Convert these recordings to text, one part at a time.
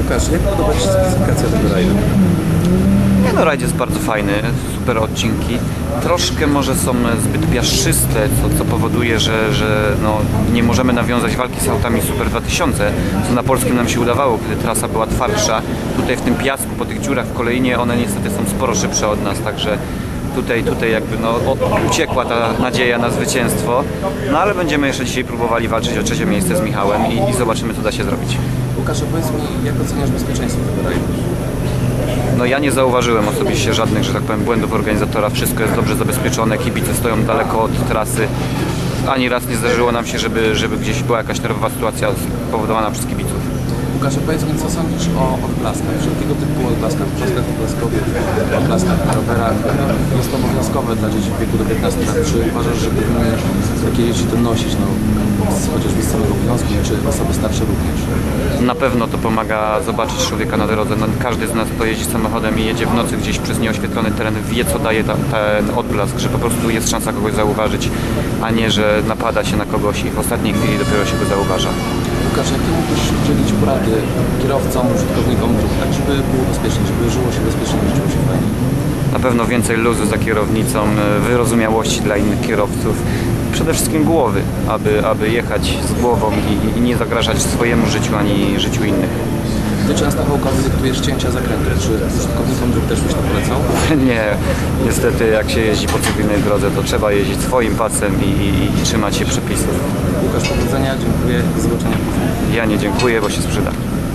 Łukasz, jak podoba Ci się specyfikacja tego rajdu? No, rajd jest bardzo fajny, super odcinki. Troszkę może są zbyt piaszczyste, co powoduje, że no, nie możemy nawiązać walki z autami Super 2000, co na polskim nam się udawało, kiedy trasa była twardsza. Tutaj w tym piasku, po tych dziurach w kolejnie, one niestety są sporo szybsze od nas, także tutaj jakby no, uciekła ta nadzieja na zwycięstwo. No ale będziemy jeszcze dzisiaj próbowali walczyć o trzecie miejsce z Michałem i zobaczymy, co da się zrobić. Łukasz, powiedz mi, jak oceniasz bezpieczeństwo tego rajdu? No ja nie zauważyłem osobiście żadnych, że tak powiem, błędów organizatora. Wszystko jest dobrze zabezpieczone, kibice stoją daleko od trasy. Ani raz nie zdarzyło nam się, żeby gdzieś była jakaś nerwowa sytuacja spowodowana przez kibiców. Łukasz, powiedz mi, co sądzisz o odblaskach, wszelkiego typu odblaskach, trzaskach odblaskowych, odblaskach na rowerach. Jest to obowiązkowe dla dzieci w wieku do 15 lat. Czy uważasz, że powinny takie dzieci to nosić, no, chociażby z samego obowiązku, czy osoby starsze również? Na pewno to pomaga zobaczyć człowieka na drodze. No, każdy z nas, kto jeździ samochodem i jedzie w nocy gdzieś przez nieoświetlony teren, wie, co daje ten odblask, że po prostu jest szansa kogoś zauważyć, a nie, że napada się na kogoś i w ostatniej chwili dopiero się go zauważa. Łukasz, jakie mógłbyś udzielić porady kierowcom, użytkownikom dróg, tak żeby było bezpiecznie, żeby żyło się bezpiecznie, żyło się fajnie? Na pewno więcej luzu za kierownicą, wyrozumiałości dla innych kierowców, przede wszystkim głowy, aby jechać z głową i nie zagrażać swojemu życiu ani życiu innych. Ty często Hołkowi dyktujesz cięcia zakrętów, czy użytkownikom dróg też byś to polecał? Nie, niestety jak się jeździ po cywilnej drodze, to trzeba jeździć swoim pasem i trzymać się przepisów. Łukasz, powodzenia, dziękuję, do zobaczenia później. Ja nie dziękuję, bo się sprzeda.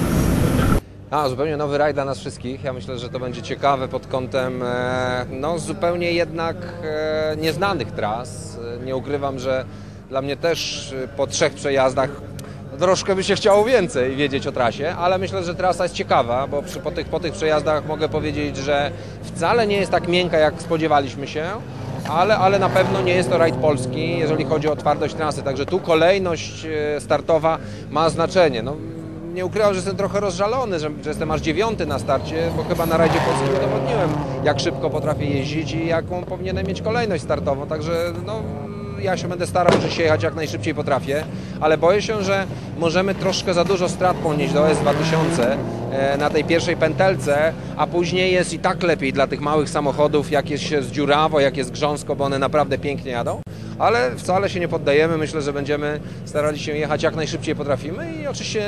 Zupełnie nowy rajd dla nas wszystkich. Ja myślę, że to będzie ciekawe pod kątem no, zupełnie jednak nieznanych tras. Nie ukrywam, że dla mnie też po 3 przejazdach troszkę by się chciało więcej wiedzieć o trasie, ale myślę, że trasa jest ciekawa, bo po tych przejazdach mogę powiedzieć, że wcale nie jest tak miękka, jak spodziewaliśmy się, ale na pewno nie jest to rajd polski, jeżeli chodzi o twardość trasy, także tu kolejność startowa ma znaczenie. No, nie ukrywam, że jestem trochę rozżalony, że jestem aż 9 na starcie, bo chyba na rajdzie polskim udowodniłem, jak szybko potrafię jeździć i jaką powinienem mieć kolejność startową, także no, ja się będę starał się jechać jak najszybciej potrafię, ale boję się, że możemy troszkę za dużo strat ponieść do S2000 na tej pierwszej pętelce, a później jest i tak lepiej dla tych małych samochodów, jak jest się dziurawo, jak jest grząsko, bo one naprawdę pięknie jadą. Ale wcale się nie poddajemy, myślę, że będziemy starali się jechać jak najszybciej potrafimy i oczywiście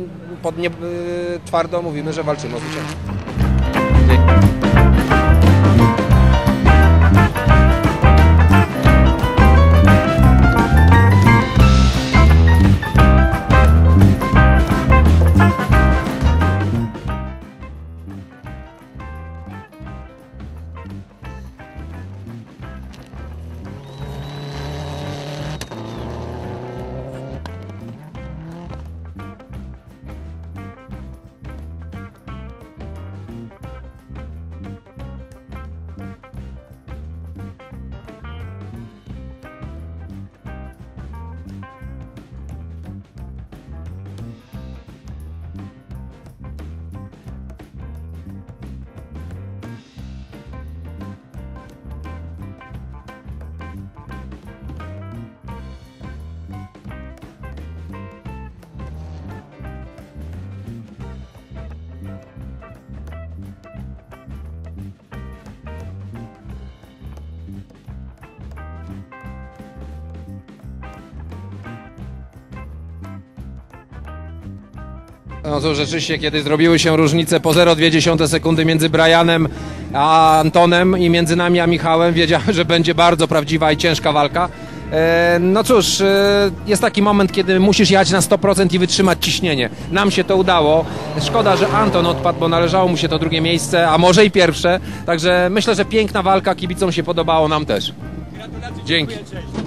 twardo mówimy, że walczymy o zwycięstwo. No to rzeczywiście, kiedy zrobiły się różnice po 0,2 sekundy między Brianem a Antonem i między nami a Michałem, wiedziałem, że będzie bardzo prawdziwa i ciężka walka. No cóż, jest taki moment, kiedy musisz jechać na 100% i wytrzymać ciśnienie. Nam się to udało. Szkoda, że Anton odpadł, bo należało mu się to drugie miejsce, a może i pierwsze. Także myślę, że piękna walka, kibicom się podobało, nam też. Dzięki.